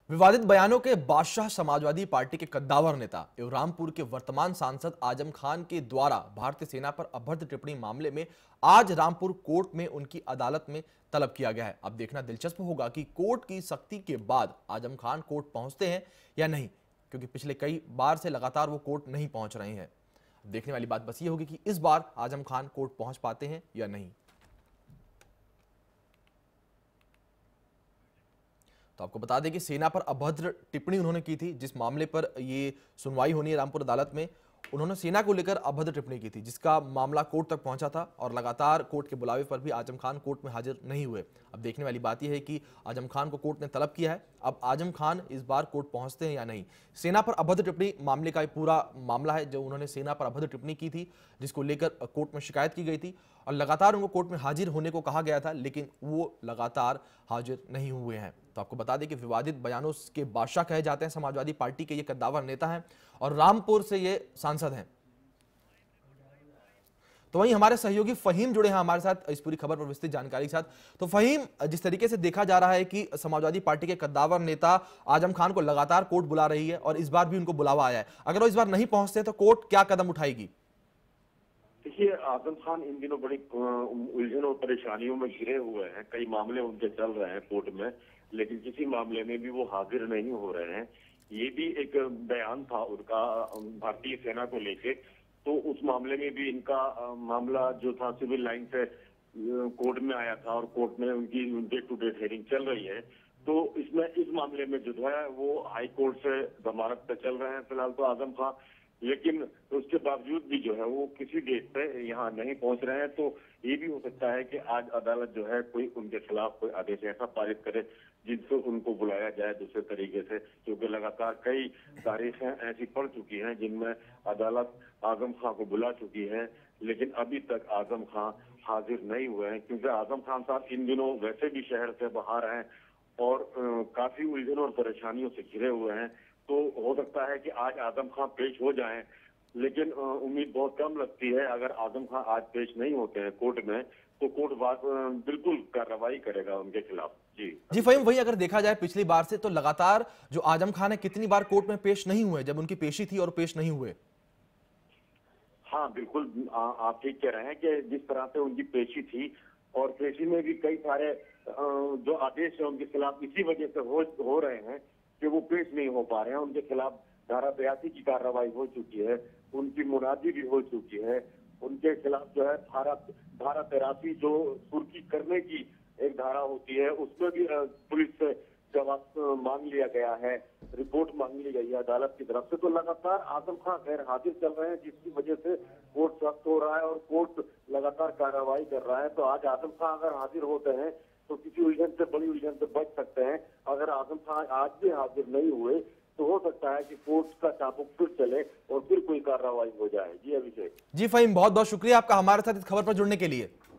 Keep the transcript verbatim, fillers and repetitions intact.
विवादित बयानों के बादशाह समाजवादी पार्टी के कद्दावर नेता एवं रामपुर के वर्तमान सांसद आजम खान के द्वारा भारतीय सेना पर अभद्र टिप्पणी मामले में आज रामपुर कोर्ट में उनकी अदालत में तलब किया गया है। अब देखना दिलचस्प होगा कि कोर्ट की सख्ती के बाद आजम खान कोर्ट पहुंचते हैं या नहीं, क्योंकि पिछले कई बार से लगातार वो कोर्ट नहीं पहुंच रहे हैं। देखने वाली बात बस ये होगी कि इस बार आजम खान कोर्ट पहुंच पाते हैं या नहीं। तो आपको बता दें कि सेना पर अभद्र टिप्पणी उन्होंने की थी। जिस मामले पर ये सुनवाई होनी है रामपुर अदालत में, उन्होंने सेना को लेकर अभद्र टिप्पणी की थी, जिसका मामला कोर्ट तक पहुंचा था और लगातार कोर्ट के बुलावे पर भी आजम खान कोर्ट में हाजिर नहीं हुए। अब देखने वाली बात यह है कि आजम खान को कोर्ट ने तलब किया है, अब आजम खान इस बार कोर्ट पहुंचते हैं या नहीं। सेना पर अभद्र टिप्पणी मामले का पूरा मामला है, जो उन्होंने सेना पर अभद्र टिप्पणी की थी, जिसको लेकर कोर्ट में शिकायत की गई थी और लगातार उनको कोर्ट में हाजिर होने को कहा गया था, लेकिन वो लगातार हाजिर नहीं हुए हैं। तो आपको बता दें कि विवादित बयानों के बादशाह कहे जाते हैं समाजवादी पार्टी के ये कद्दावर नेता हैं और रामपुर से ये सांसद हैं। तो वहीं हमारे सहयोगी फहीम जुड़े हैं हमारे साथ इस पूरी खबर पर विस्तृत जानकारी के साथ। तो फहीम, जिस तरीके से देखा जा रहा है कि समाजवादी पार्टी के कद्दावर नेता आजम खान को लगातार कोर्ट बुला रही है और इस बार भी उनको बुलावा आया है, अगर वो इस बार नहीं पहुंचते तो कोर्ट क्या कदम उठाएगी? देखिए, आजम खान इन दिनों बड़ी उलझन और परेशानियों में घिरे हुए हैं। कई मामले उनके चल रहे हैं कोर्ट में, लेकिन किसी मामले में भी वो हाजिर नहीं हो रहे हैं। ये भी एक बयान था उनका भारतीय सेना को लेके, तो उस मामले में भी इनका मामला जो था सिविल लाइन से कोर्ट में आया था और कोर्ट में उनकी डे टू डे हियरिंग चल रही है। तो इसमें इस मामले में जो है वो हाई कोर्ट से जमानत पे चल रहे हैं फिलहाल तो आजम खान, लेकिन उसके बावजूद भी जो है वो किसी डेट पे यहाँ नहीं पहुंच रहे हैं। तो ये भी हो सकता है कि आज अदालत जो है कोई उनके खिलाफ कोई आदेश ऐसा पारित करे जिनसे उनको बुलाया जाए दूसरे तरीके से, क्योंकि लगातार कई तारीखें ऐसी पड़ चुकी हैं जिनमें अदालत आजम खान को बुला चुकी है, लेकिन अभी तक आजम खान हाजिर नहीं हुए हैं। क्योंकि आजम खान साहब इन दिनों वैसे भी शहर से बाहर हैं और आ, काफी उलझनों और परेशानियों से घिरे हुए हैं। तो हो सकता है कि आज आजम खान पेश हो जाएं, लेकिन उम्मीद बहुत कम लगती है। अगर आजम खान आज पेश नहीं होते हैं कोर्ट में तो कोर्ट बात बिल्कुल कार्रवाई करेगा उनके खिलाफ। जी जी फहीम, वही अगर देखा जाए पिछली बार से तो लगातार जो आजम खान है कितनी बार कोर्ट में पेश नहीं हुए, जब उनकी पेशी थी और पेश नहीं हुए। हाँ बिल्कुल, आ, आप ठीक कह रहे हैं कि जिस तरह से उनकी पेशी थी और पेशी में भी कई सारे जो आदेश है उनके खिलाफ इसी वजह से हो, हो रहे हैं कि वो पेश नहीं हो पा रहे हैं। उनके खिलाफ धारा बयासी की कार्रवाई हो चुकी है, उनकी मुनादी भी हो चुकी है। उनके खिलाफ जो है धारा धारा तिरासी जो सुर्खी करने की एक धारा होती है, उसमें भी पुलिस से जवाब मांग लिया गया है, रिपोर्ट मांग ली गई है अदालत की तरफ से। तो लगातार आजम खान गैर हाजिर चल रहे हैं, जिसकी वजह से कोर्ट सख्त हो रहा है और कोर्ट लगातार कार्रवाई कर रहा है। तो आज आजम खान अगर हाजिर होते हैं तो किसी उलझन से बड़ी उलझन से बच सकते हैं। अगर आजम खान आज भी हाजिर नहीं हुए तो हो सकता है कि कोर्ट का चाबुक फिर चले और फिर कोई कार्रवाई हो जाए। जी अभिषेक। जी फहीम, बहुत बहुत शुक्रिया आपका हमारे साथ इस खबर पर जुड़ने के लिए।